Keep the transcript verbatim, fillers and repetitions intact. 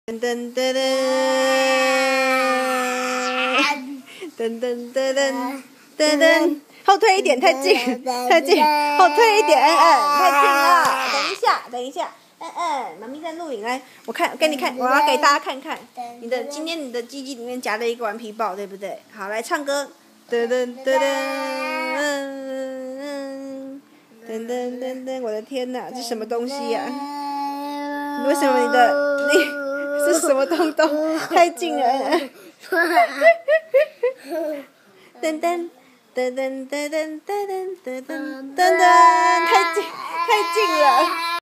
噔噔噔噔，噔噔噔噔噔噔，后退一点，太近，太近，后退一点，嗯嗯，太近了。等一下，等一下，嗯嗯，妈咪在录影，来，我看给你看，我要给大家看看，你的今天你的鸡鸡里面夹了一个顽皮豹，对不对？好，来唱歌，噔噔噔噔，嗯噔噔噔噔，我的天哪，这什么东西呀？为什么你的你？是什么东东？太近了！噔噔噔噔噔噔噔噔噔噔噔，太近太近了。